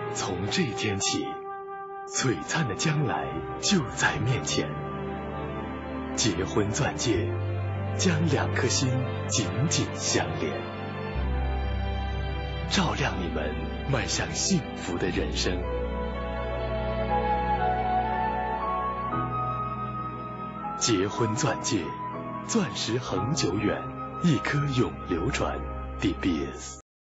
从这天起，璀璨的将来就在面前。结婚钻戒将两颗心紧紧相连，照亮你们迈向幸福的人生。结婚钻戒，钻石恒久远，一颗永流传。DBS